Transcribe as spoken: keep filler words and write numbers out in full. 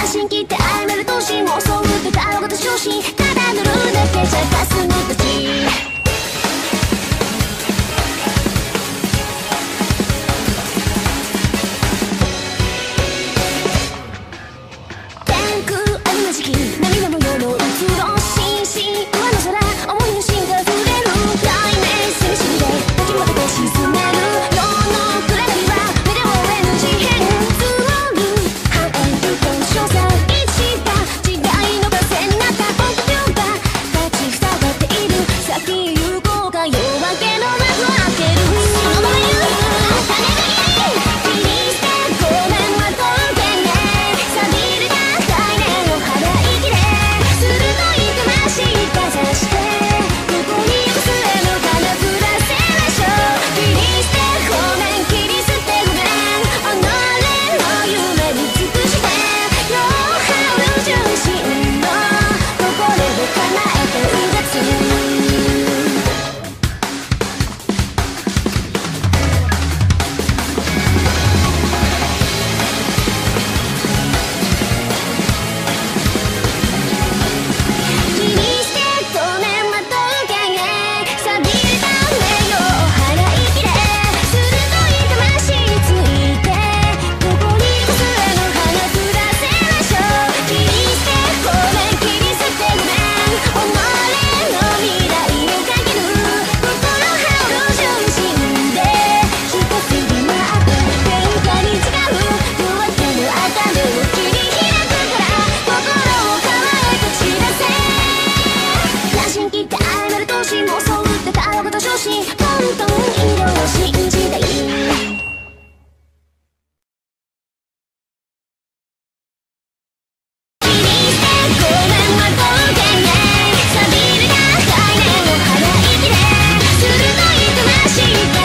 乱心切って曖昧な闘志も襲うってたわごと昇進ただ乗るだけじゃ霞むたち天空あるまじき涙模様のうつろしし上の空思いの芯から触れる雷鳴するしびれ抱き戻って沈める世の暗がりは目で追えぬ事変積もる繁栄と詳細一が時代の風になった臆病が立ち塞がっている先へ行こうか夜明けの幕を開けるそのまま言う茜がいいキリステゴメンは当然ね錆びれた概念を払い切れ鋭い魂かざしてどこに行く末の花降らせましょうキリステゴメンキリステゴメン己の夢に尽くして両羽る純真の心で叶えてうがつキリステゴメンは刀剣へ錆びれた名誉を払い切れ鋭い魂についてどこに行く末の花降らせましょうキリステゴメンキリステゴメン己の未来をかける心羽織る純真で一つになって天下に誓う夜明けの茜を切り開くから心を乾いて散らせ乱心切って曖昧な闘志も襲うってたわごと昇進混沌色を信じたいキリステゴメンは刀剣へ錆びれた概念を払い切れ鋭い魂が